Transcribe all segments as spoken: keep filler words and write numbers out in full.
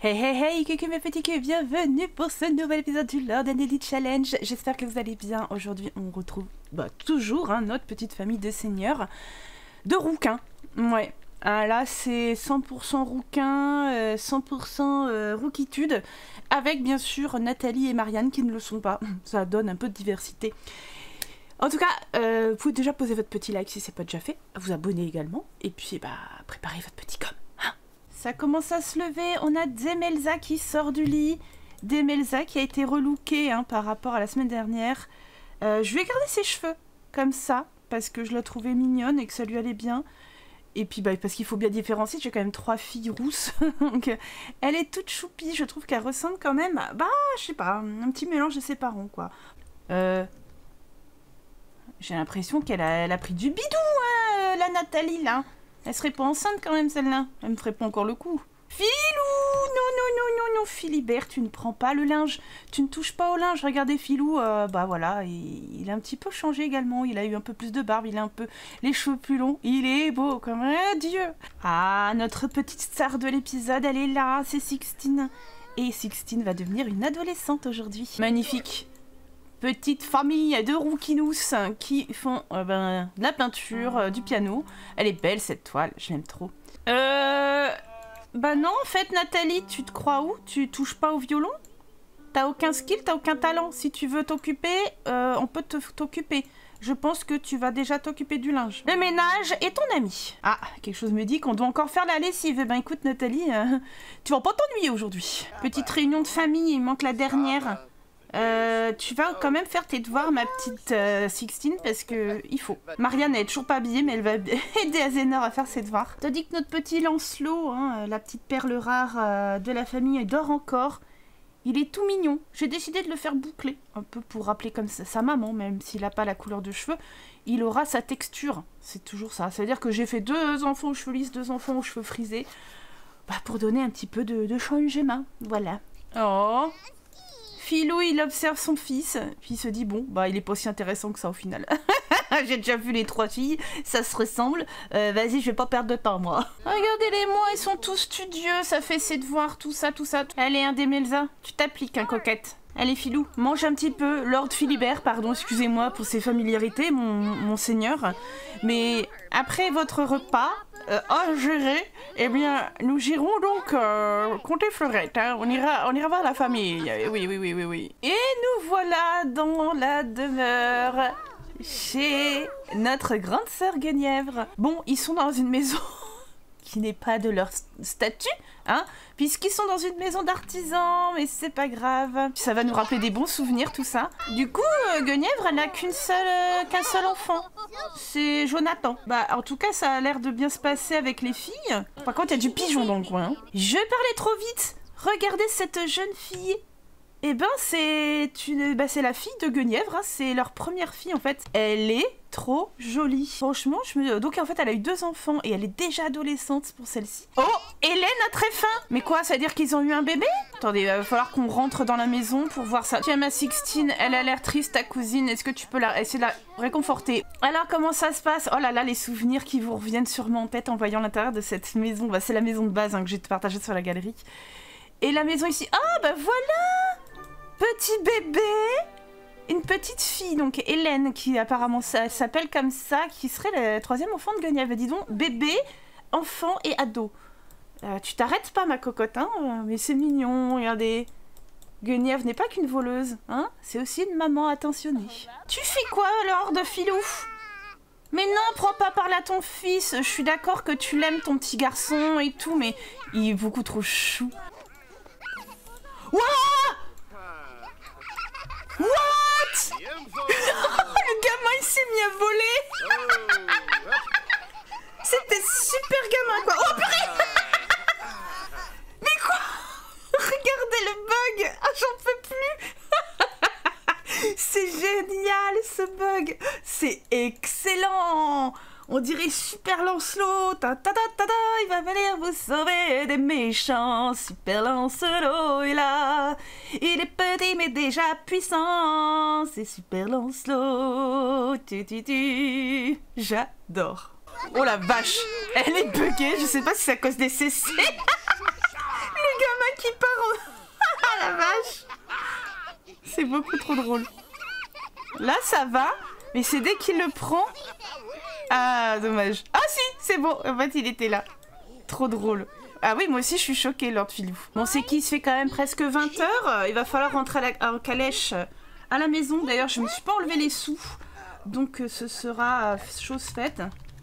Hey hey hey, coucou mes petits culs, bienvenue pour ce nouvel épisode du Lord and Lady Challenge. J'espère que vous allez bien. Aujourd'hui on retrouve bah, toujours hein, notre petite famille de seigneurs de rouquins. Ouais, ah, là c'est cent pour cent rouquin, euh, cent pour cent euh, rouquitude, avec bien sûr Nathalie et Marianne qui ne le sont pas. Ça donne un peu de diversité. En tout cas, euh, vous pouvez déjà poser votre petit like si c'est pas déjà fait, vous abonner également, et puis bah préparez votre petit com. Ça commence à se lever, on a Demelza qui sort du lit. Demelza qui a été relookée hein, par rapport à la semaine dernière. Euh, je lui ai gardé ses cheveux comme ça, parce que je la trouvais mignonne et que ça lui allait bien. Et puis bah, parce qu'il faut bien différencier, j'ai quand même trois filles rousses. Donc elle est toute choupie, je trouve qu'elle ressemble quand même à, bah je sais pas, un petit mélange de ses parents quoi. Euh, j'ai l'impression qu'elle a, elle a pris du bidou, hein, la Nathalie là. Elle serait pas enceinte quand même celle-là. Elle me ferait pas encore le coup. Filou! Non, non, non, non, non, Philibert, tu ne prends pas le linge. Tu ne touches pas au linge. Regardez Filou, euh, bah voilà, il, il a un petit peu changé également. Il a eu un peu plus de barbe, il a un peu les cheveux plus longs. Il est beau comme un dieu. Ah, notre petite star de l'épisode, elle est là, c'est Sixtine. Et Sixtine va devenir une adolescente aujourd'hui. Magnifique. Petite famille de rouquinous qui font euh, ben, de la peinture, euh, du piano. Elle est belle cette toile, je l'aime trop. Euh... Bah non en fait Nathalie, tu te crois où? Tu touches pas au violon? T'as aucun skill, t'as aucun talent. Si tu veux t'occuper, euh, on peut t'occuper. Je pense que tu vas déjà t'occuper du linge. Le ménage est ton ami. Ah, quelque chose me dit qu'on doit encore faire la lessive. Ben écoute Nathalie, euh, tu vas pas t'ennuyer aujourd'hui. Petite réunion de famille, il manque la dernière. Euh, tu vas quand même faire tes devoirs, ma petite euh, Sixtine, parce que il faut. Marianne elle est toujours pas habillée, mais elle va aider Azénor à faire ses devoirs. Tandis que notre petit Lancelot, hein, la petite perle rare euh, de la famille, elle dort encore. Il est tout mignon. J'ai décidé de le faire boucler, un peu pour rappeler comme ça sa maman, même s'il n'a pas la couleur de cheveux, il aura sa texture. C'est toujours ça. Ça veut dire que j'ai fait deux enfants aux cheveux lisses, deux enfants aux cheveux frisés, bah, pour donner un petit peu de, de changement. Voilà. Oh. Filou, il observe son fils, puis il se dit, bon, bah il est pas aussi intéressant que ça au final. J'ai déjà vu les trois filles, ça se ressemble. Euh, Vas-y, je vais pas perdre de temps, moi. Regardez-les, moi, ils sont tous studieux, ça fait ses devoirs, tout ça, tout ça. Allez, un Demelza, tu t'appliques, hein, coquette. Allez, Filou, mange un petit peu. Lord Philibert, pardon, excusez-moi pour ses familiarités, mon, mon seigneur. Mais après votre repas, euh, à gérer, eh bien, nous irons donc euh, compter Fleurette. Hein. On ira, on ira voir la famille. Oui, oui, oui, oui, oui. Et nous voilà dans la demeure chez notre grande sœur Guenièvre. Bon, ils sont dans une maison qui n'est pas de leur statut, hein, puisqu'ils sont dans une maison d'artisans, mais c'est pas grave. Ça va nous rappeler des bons souvenirs, tout ça. Du coup, euh, Guenièvre, elle n'a qu'une seule, euh, qu'un seul enfant. C'est Jonathan. Bah, en tout cas, ça a l'air de bien se passer avec les filles. Par contre, il y a du pigeon dans le coin. Hein. Je parlais trop vite. Regardez cette jeune fille. Eh ben, c'est une... bah, c'est la fille de Guenièvre, hein. C'est leur première fille, en fait. Elle est trop jolie. Franchement, je me... Donc, en fait, elle a eu deux enfants et elle est déjà adolescente pour celle-ci. Oh, Hélène a très faim. Mais quoi, ça veut dire qu'ils ont eu un bébé? Attendez, il va falloir qu'on rentre dans la maison pour voir ça. Tiens, ma Sixtine, elle a l'air triste, ta cousine. Est-ce que tu peux la... essayer de la réconforter? Alors, comment ça se passe? Oh là là, les souvenirs qui vous reviennent sûrement en tête en voyant l'intérieur de cette maison. Bah, c'est la maison de base hein, que j'ai partagée sur la galerie. Et la maison ici... Ah, bah voilà! Petit bébé, une petite fille, donc Hélène, qui apparemment s'appelle comme ça, qui serait le troisième enfant de Guenièvre. Dis donc, bébé, enfant et ado. Euh, tu t'arrêtes pas, ma cocotte, hein, mais c'est mignon, regardez. Guenièvre n'est pas qu'une voleuse, hein, c'est aussi une maman attentionnée. Tu fais quoi, alors, de Filou? Mais non, prends pas par là ton fils, je suis d'accord que tu l'aimes, ton petit garçon et tout, mais il est beaucoup trop chou. Wouah! What? Le gamin il s'est mis à voler. C'était super gamin quoi. Oh purée. Mais quoi? Regardez le bug. Ah j'en peux plus. C'est génial ce bug. C'est excellent. On dirait Super Lancelot, ta ta ta ta ta, il va venir vous sauver des méchants. Super Lancelot est là, il est petit mais déjà puissant. C'est Super Lancelot, tu tu tu. J'adore. Oh la vache, elle est buggée, je sais pas si c'est à cause des C C. Le gamin qui part en... Ah la vache. C'est beaucoup trop drôle. Là, ça va, mais c'est dès qu'il le prend... Ah, dommage. Ah si, c'est bon. En fait, il était là. Trop drôle. Ah oui, moi aussi, je suis choquée, Lord Filou. Bon, c'est qu'il se fait quand même presque vingt heures. Il va falloir rentrer à la... en calèche à la maison. D'ailleurs, je me suis pas enlevé les sous. Donc, ce sera chose faite.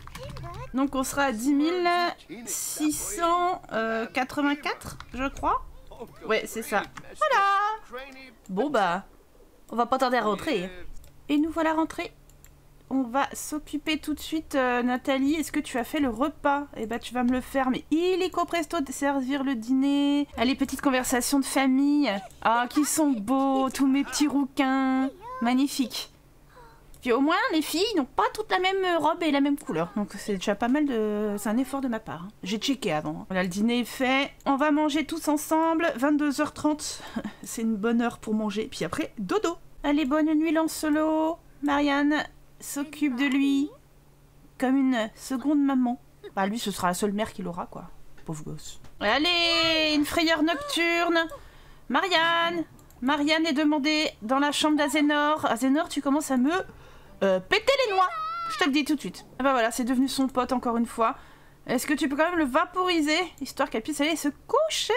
Donc, on sera à dix mille six cent quatre-vingt-quatre, je crois. Ouais, c'est ça. Voilà. Bon, bah, on va pas tarder à rentrer. Et nous voilà rentrés. On va s'occuper tout de suite, euh, Nathalie. Est-ce que tu as fait le repas? Eh ben, tu vas me le faire, mais illico presto de servir le dîner. Allez, petite conversation de famille. Ah, qui sont beaux, tous mes petits rouquins. Magnifique. Puis au moins, les filles n'ont pas toutes la même robe et la même couleur. Donc c'est déjà pas mal de... C'est un effort de ma part. J'ai checké avant. Voilà, le dîner est fait. On va manger tous ensemble. vingt-deux heures trente. C'est une bonne heure pour manger. Puis après, dodo. Allez, bonne nuit, Lancelot. Marianne s'occupe de lui comme une seconde maman. Bah lui, ce sera la seule mère qu'il aura, quoi. Pauvre gosse. Allez, une frayeur nocturne. Marianne. Marianne est demandée dans la chambre d'Azénor. Azénor, tu commences à me euh, péter les noix. Je te le dis tout de suite. Ah bah voilà, c'est devenu son pote encore une fois. Est-ce que tu peux quand même le vaporiser, histoire qu'elle puisse aller se coucher?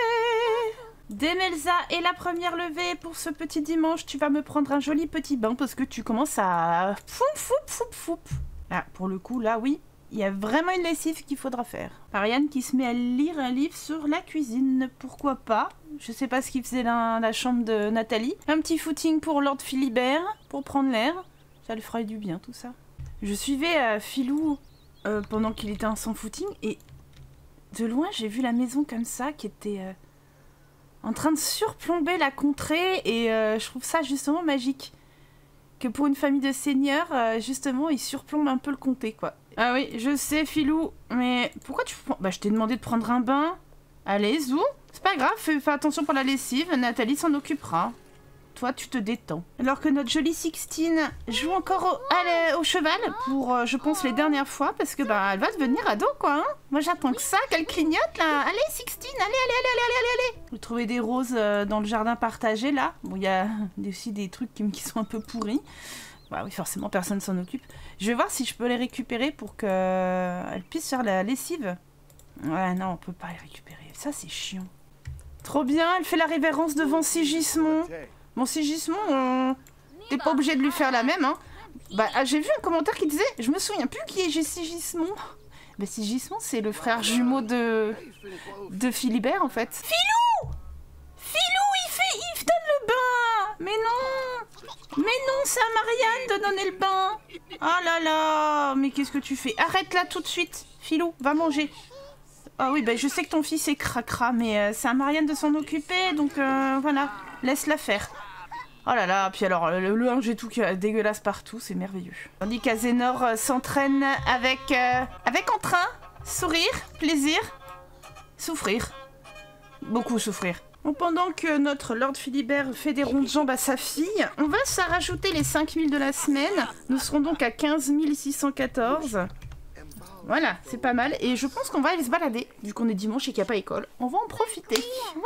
Demelza est la première levée pour ce petit dimanche. Tu vas me prendre un joli petit bain parce que tu commences à... Foup, foup, foup, foup. Ah, pour le coup, là, oui. Il y a vraiment une lessive qu'il faudra faire. Marianne qui se met à lire un livre sur la cuisine. Pourquoi pas? Je sais pas ce qu'il faisait dans la chambre de Nathalie. Un petit footing pour Lord Philibert, pour prendre l'air. Ça lui ferait du bien, tout ça. Je suivais euh, Filou euh, pendant qu'il était en son footing. Et de loin, j'ai vu la maison comme ça, qui était euh, en train de surplomber la contrée. Et euh, je trouve ça justement magique. Que pour une famille de seigneurs, euh, justement, ils surplombent un peu le comté, quoi. Ah oui, je sais, Filou, mais pourquoi tu... Bah, je t'ai demandé de prendre un bain. Allez, zou. C'est pas grave, fais, fais attention pour la lessive, Nathalie s'en occupera. Toi, tu te détends. Alors que notre jolie Sixtine joue encore au, à, au cheval pour, euh, je pense, les dernières fois, parce que bah, elle va devenir ado, quoi. Hein. Moi, j'attends que ça, qu'elle clignote, là. Allez, Sixtine, allez, allez, allez, allez, allez, allez. Vous trouvez des roses euh, dans le jardin partagé, là. Bon, il y a aussi des trucs qui, qui sont un peu pourris. Bah oui, forcément, personne s'en occupe. Je vais voir si je peux les récupérer pour qu'elle puisse faire la lessive. Ouais, non, on peut pas les récupérer. Ça, c'est chiant. Trop bien, elle fait la révérence devant Sigismond. Bon, Sigismond, on... t'es pas obligé de lui faire la même, hein. Bah, j'ai vu un commentaire qui disait, je me souviens plus qui est Sigismond. Bah, Sigismond, c'est le frère jumeau de... de Philibert, en fait. Filou! Filou, il fait... il donne le bain! Mais non! Mais non, c'est à Marianne de donner le bain! Oh là là! Mais qu'est-ce que tu fais? Arrête là tout de suite! Filou, va manger! Ah oui, bah je sais que ton fils est cracra, mais euh, c'est à Marianne de s'en occuper, donc euh, voilà, laisse-la faire. Oh là là, puis alors le, le linge et tout qui est dégueulasse partout, c'est merveilleux. Tandis qu'Azénor euh, s'entraîne avec, euh, avec entrain, sourire, plaisir, souffrir. Beaucoup souffrir. Bon, pendant que notre Lord Philibert fait des ronds de jambes à sa fille, on va se rajouter les cinq mille de la semaine. Nous serons donc à quinze mille six cent quatorze. Voilà, c'est pas mal. Et je pense qu'on va aller se balader. Vu qu'on est dimanche et qu'il n'y a pas école, on va en profiter.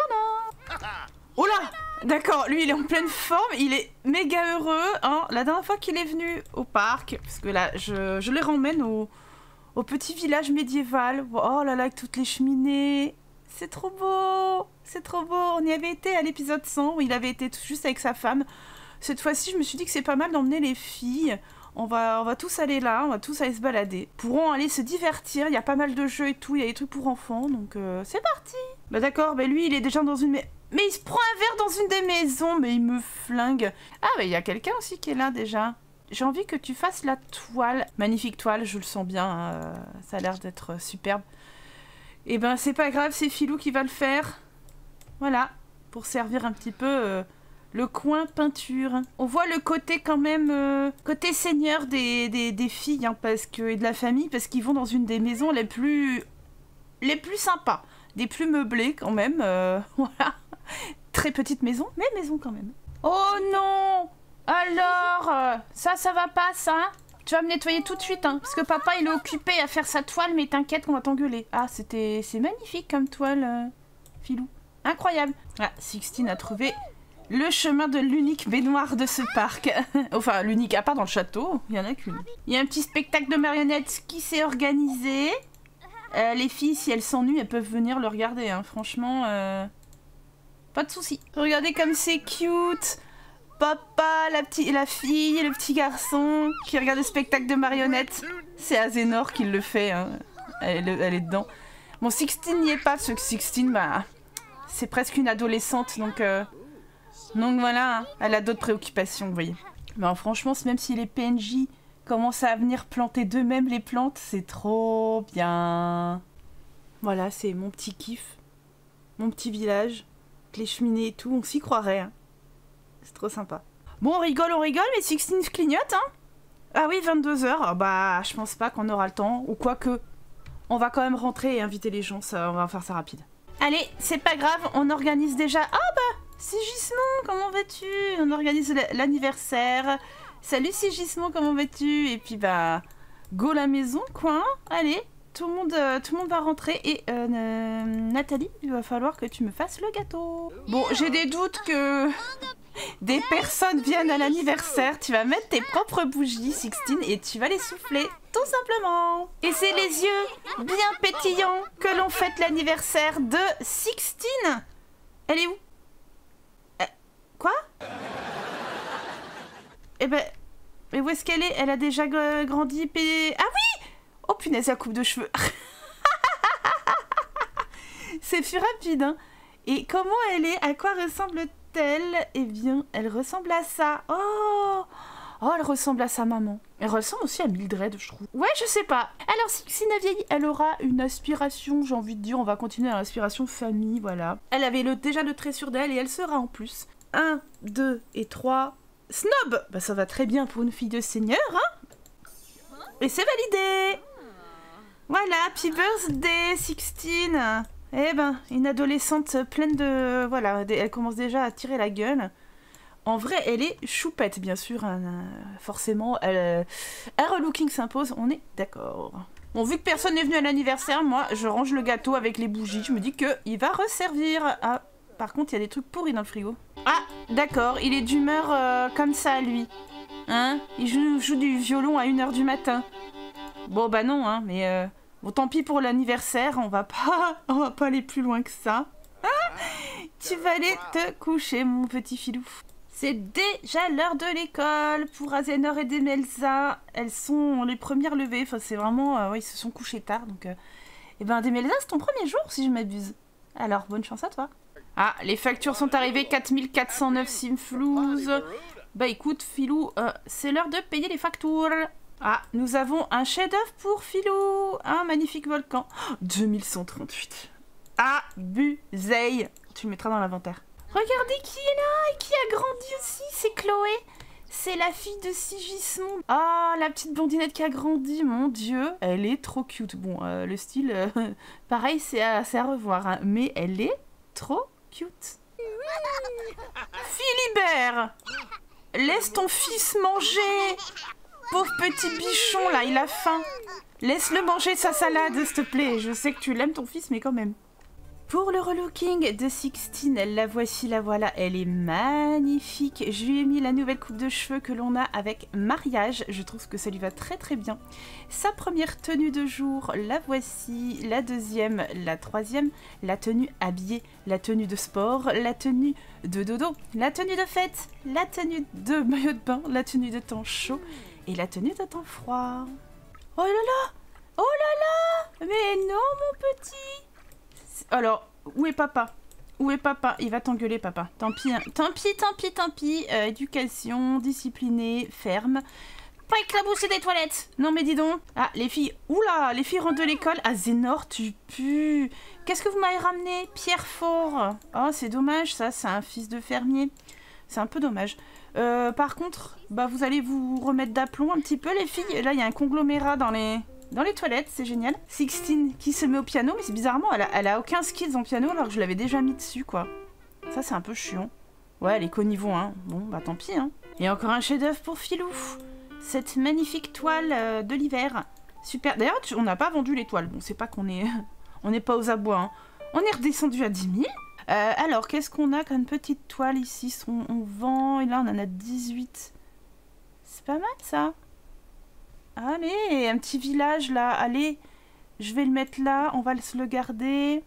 Voilà. Oh là! D'accord, lui il est en pleine forme, il est méga heureux. Hein. La dernière fois qu'il est venu au parc, parce que là, je, je les ramène au, au petit village médiéval. Oh là là, avec toutes les cheminées. C'est trop beau! C'est trop beau! On y avait été à l'épisode cent, où il avait été tout juste avec sa femme. Cette fois-ci, je me suis dit que c'est pas mal d'emmener les filles. On va, on va tous aller là, on va tous aller se balader. Pourront aller se divertir, il y a pas mal de jeux et tout, il y a des trucs pour enfants, donc euh, c'est parti. Bah d'accord, bah lui il est déjà dans une... Mais, mais il se prend un verre dans une des maisons, mais il me flingue. Ah bah il y a quelqu'un aussi qui est là déjà. J'ai envie que tu fasses la toile. Magnifique toile, je le sens bien, hein, ça a l'air d'être superbe. Et ben c'est pas grave, c'est Filou qui va le faire. Voilà, pour servir un petit peu... Euh, le coin peinture. On voit le côté quand même, euh, côté seigneur des, des, des filles, hein, parce que, et de la famille, parce qu'ils vont dans une des maisons les plus, les plus sympas, des plus meublées quand même, euh, voilà. Très petite maison, mais maison quand même. Oh non! Alors, euh, ça, ça va pas, ça? Tu vas me nettoyer tout de suite, hein, parce que papa, il est occupé à faire sa toile, mais t'inquiète qu'on va t'engueuler. Ah, c'était, c'est magnifique comme toile, euh, Filou. Incroyable. Ah, Sixteen a trouvé le chemin de l'unique baignoire de ce parc. Enfin, l'unique, à part dans le château, il y en a qu'une. Il y a un petit spectacle de marionnettes qui s'est organisé. Euh, les filles, si elles s'ennuient, elles peuvent venir le regarder. Hein. Franchement, euh... pas de soucis. Regardez comme c'est cute. Papa, la, petite, la fille et le petit garçon qui regarde le spectacle de marionnettes. C'est Azénor qui le fait. Hein. Elle, elle est dedans. Bon, Sixteen n'y est pas, parce que Sixteen, bah, c'est presque une adolescente, donc... Euh... Donc voilà, hein. Elle a d'autres préoccupations, vous voyez. Mais franchement, même si les P N J commencent à venir planter d'eux-mêmes les plantes, c'est trop bien. Voilà, c'est mon petit kiff. Mon petit village. Avec les cheminées et tout, on s'y croirait. Hein. C'est trop sympa. Bon, on rigole, on rigole, mais Sixteen clignote, hein. Ah oui, vingt-deux heures. Oh, bah, je pense pas qu'on aura le temps. Ou quoique, on va quand même rentrer et inviter les gens. Ça, on va faire ça rapide. Allez, c'est pas grave, on organise déjà... Ah bah Sigismond, comment vas-tu? On organise l'anniversaire. Salut Sigismond, comment vas-tu? Et puis bah, go la maison, quoi. Hein. Allez, tout le monde, euh, tout le monde va rentrer. Et euh, euh, Nathalie, il va falloir que tu me fasses le gâteau. Bon, j'ai des doutes que des personnes viennent à l'anniversaire. Tu vas mettre tes propres bougies, Sixteen, et tu vas les souffler, tout simplement. Et c'est les yeux bien pétillants que l'on fête l'anniversaire de Sixteen. Elle est où? Quoi? Eh ben... Mais où est-ce qu'elle est? Elle a déjà grandi... P... Ah oui! Oh punaise, la coupe de cheveux. C'est plus rapide, hein. Et comment elle est? À quoi ressemble-t-elle? Eh bien, elle ressemble à ça. Oh! Oh, elle ressemble à sa maman. Elle ressemble aussi à Mildred, je trouve. Ouais, je sais pas. Alors, Sixteen a vieilli, elle aura une aspiration, j'ai envie de dire, on va continuer à l'aspiration famille, voilà. Elle avait le, déjà le trait sur d'elle et elle sera en plus... un, deux et trois. Snob! Bah ça va très bien pour une fille de seigneur, hein? Et c'est validé! Voilà, happy birthday, Sixteen! Eh ben, une adolescente pleine de... Voilà, elle commence déjà à tirer la gueule. En vrai, elle est choupette, bien sûr. Hein, forcément, elle... un relooking s'impose, on est d'accord. Bon, vu que personne n'est venu à l'anniversaire, moi, je range le gâteau avec les bougies. Je me dis qu'il va resservir. Ah, par contre, il y a des trucs pourris dans le frigo. Ah, d'accord, il est d'humeur euh, comme ça, lui. Hein? Il joue, joue du violon à une heure du matin. Bon, bah non, hein, mais... Euh, bon, tant pis pour l'anniversaire, on va pas... On va pas aller plus loin que ça. Ah, tu vas aller te coucher, mon petit filou. C'est déjà l'heure de l'école pour Azénor et Demelza. Elles sont les premières levées. Enfin, c'est vraiment... Euh, ouais, ils se sont couchés tard, donc... Euh... Eh ben, Demelza, c'est ton premier jour, si je m'abuse. Alors, bonne chance à toi. Ah, les factures sont arrivées, quatre mille quatre cent neuf simflouz. Bah écoute, Filou, euh, c'est l'heure de payer les factures. Ah, nous avons un chef-d'œuvre pour Filou. Un magnifique volcan. Oh, deux mille cent trente-huit. Abusé. Tu le mettras dans l'inventaire. Regardez qui est là et qui a grandi aussi, c'est Chloé. C'est la fille de Sigismond. Ah, la petite blondinette qui a grandi, mon Dieu. Elle est trop cute. Bon, euh, le style, euh, pareil, c'est à, à revoir. Hein, mais elle est trop cute. Philibert, laisse ton fils manger. Pauvre petit bichon, là, il a faim. Laisse-le manger sa salade, s'il te plaît. Je sais que tu l'aimes, ton fils, mais quand même. Pour le relooking de Sixteen, la voici, la voilà, elle est magnifique. Je lui ai mis la nouvelle coupe de cheveux que l'on a avec mariage. Je trouve que ça lui va très très bien. Sa première tenue de jour, la voici. La deuxième, la troisième, la tenue habillée, la tenue de sport, la tenue de dodo, la tenue de fête, la tenue de maillot de bain, la tenue de temps chaud et la tenue de temps froid. Oh là là! Oh là là! Mais non, mon petit! Alors, où est papa? Où est papa? Il va t'engueuler, papa. Tant pis, hein. Tant pis, tant pis, tant pis. Euh, éducation, disciplinée, ferme. Pas éclabousser des toilettes. Non, mais dis donc. Ah, les filles. Oula, les filles rentrent de l'école. Ah, Zénor, tu pues. Qu'est-ce que vous m'avez ramené? Pierre Fort. Oh, c'est dommage, ça. C'est un fils de fermier. C'est un peu dommage. Euh, par contre, bah, vous allez vous remettre d'aplomb un petit peu, les filles. Là, il y a un conglomérat dans les... Dans les toilettes, c'est génial. Sixteen qui se met au piano, mais c'est bizarrement, elle a, elle a aucun skills en piano alors que je l'avais déjà mis dessus, quoi. Ça, c'est un peu chiant. Ouais, elle est connivon, hein. Bon, bah tant pis, hein. Et encore un chef-d'œuvre pour Filou. Cette magnifique toile euh, de l'hiver. Super. D'ailleurs, on n'a pas vendu les toiles. Bon, c'est pas qu'on est... on n'est pas aux abois, hein. On est redescendu à dix mille. Euh, alors, qu'est-ce qu'on a comme petite toile ici? on, on vend, et là on en a dix-huit. C'est pas mal ça. Allez, un petit village là. Allez, je vais le mettre là. On va se le garder.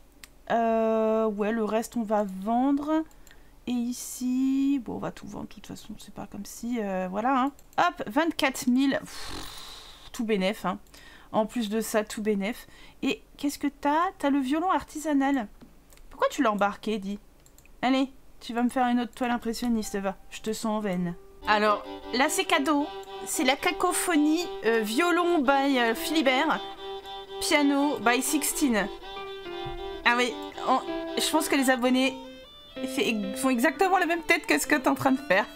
Euh, ouais, le reste on va vendre. Et ici, bon, on va tout vendre. De toute façon, c'est pas comme si... Euh, voilà, hein. Hop, vingt-quatre mille. Pff, tout bénef, hein. En plus de ça, tout bénef. Et qu'est-ce que t'as? T'as le violon artisanal. Pourquoi tu l'as embarqué, dis? Allez, tu vas me faire une autre toile impressionniste, va. Je te sens en veine. Alors, là, c'est cadeau. C'est la cacophonie euh, violon by euh, Philibert, piano by Sixteen. Ah oui, on... je pense que les abonnés fait... font exactement la même tête que ce que t'es en train de faire.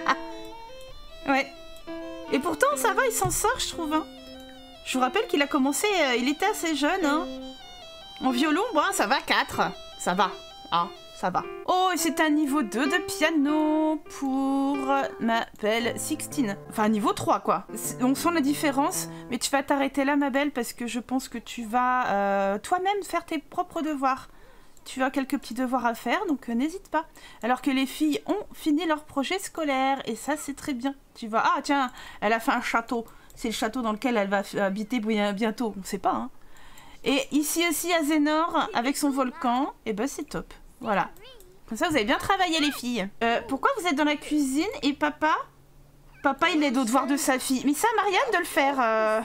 Ouais. Et pourtant, ça va, il s'en sort, je trouve. Hein. Je vous rappelle qu'il a commencé, euh, il était assez jeune. Hein. En violon, bon, ça va, quatre. Ça va, hein, ça va. Oh, et c'est un niveau deux de piano pour ma belle Sixteen. Enfin, niveau trois, quoi. On sent la différence, mais tu vas t'arrêter là, ma belle, parce que je pense que tu vas euh, toi-même faire tes propres devoirs. Tu as quelques petits devoirs à faire, donc euh, n'hésite pas. Alors que les filles ont fini leur projet scolaire, et ça, c'est très bien. Tu vas... Ah, tiens, elle a fait un château. C'est le château dans lequel elle va habiter bientôt, on sait pas, hein. Et ici aussi, Azénor, avec son volcan, et ben c'est top. Voilà. Comme ça, vous avez bien travaillé, les filles. Euh, pourquoi vous êtes dans la cuisine et papa Papa, il aide aux devoirs de sa fille. Mais ça, Marianne, de le faire. Euh...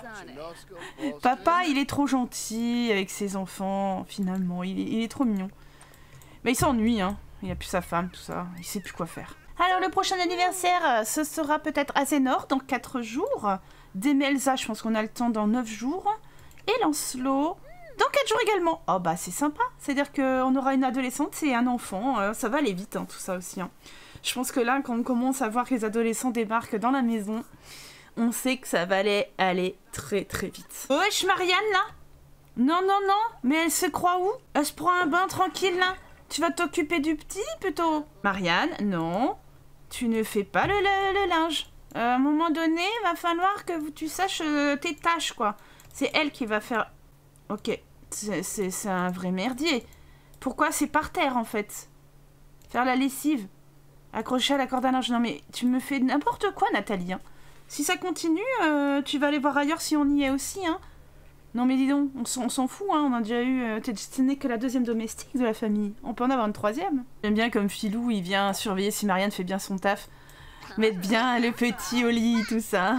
Papa, il est trop gentil avec ses enfants, finalement. Il est, il est trop mignon. Mais il s'ennuie, hein. Il a plus sa femme, tout ça. Il sait plus quoi faire. Alors, le prochain anniversaire, ce sera peut-être Azénor, dans quatre jours. Demelza, je pense qu'on a le temps dans neuf jours. Et Lancelot... dans quatre jours également. Oh bah c'est sympa. C'est-à-dire qu'on aura une adolescente et un enfant. Euh, ça va aller vite, hein, tout ça aussi. Hein. Je pense que là, quand on commence à voir que les adolescents débarquent dans la maison, on sait que ça va aller, aller très très vite. Wesh, Marianne, là? Non, non, non. Mais elle se croit où? Elle se prend un bain tranquille, là? Tu vas t'occuper du petit, plutôt? Marianne, non. Tu ne fais pas le, le, le linge. Euh, à un moment donné, il va falloir que tu saches euh, tes tâches, quoi. C'est elle qui va faire... Ok. C'est un vrai merdier. Pourquoi c'est par terre, en fait? Faire la lessive. Accrocher à la corde à linge. Non, mais tu me fais n'importe quoi, Nathalie. Hein. Si ça continue, euh, tu vas aller voir ailleurs si on y est aussi. Hein. Non, mais dis donc, on s'en fout. Hein. On a déjà eu... Euh, ce n'est que la deuxième domestique de la famille. On peut en avoir une troisième. J'aime bien comme Philou, il vient surveiller si Marianne fait bien son taf. Mettre bien le petit au lit, tout ça.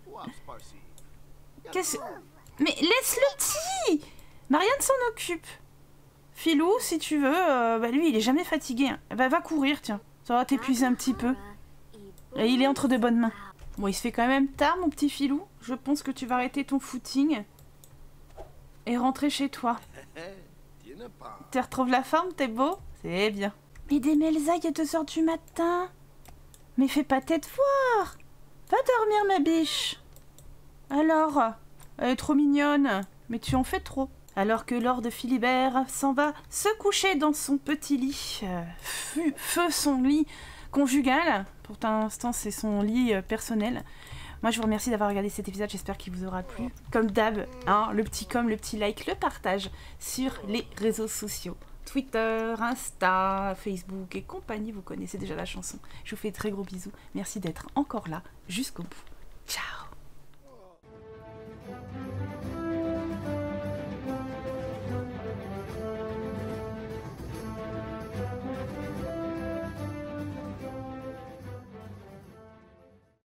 Qu'est-ce... Mais laisse le petit! Marianne s'en occupe. Philou, si tu veux, euh, bah lui, il est jamais fatigué. Hein. Bah, va courir, tiens. Ça va t'épuiser un petit peu. Et il est entre de bonnes mains. Bon, il se fait quand même tard, mon petit Philou. Je pense que tu vas arrêter ton footing et rentrer chez toi. Tu retrouves la forme, t'es beau? C'est bien. Mais Demelza, il est deux heures du matin. Mais fais pas tes devoirs. Va dormir, ma biche. Alors, elle est trop mignonne. Mais tu en fais trop. Alors que Lord Philibert s'en va se coucher dans son petit lit. Euh, feu, feu son lit conjugal. Pour l'instant, c'est son lit euh, personnel. Moi, je vous remercie d'avoir regardé cet épisode. J'espère qu'il vous aura plu. Comme d'hab, hein, le petit com, le petit like, le partage sur les réseaux sociaux. Twitter, Insta, Facebook et compagnie. Vous connaissez déjà la chanson. Je vous fais de très gros bisous. Merci d'être encore là jusqu'au bout.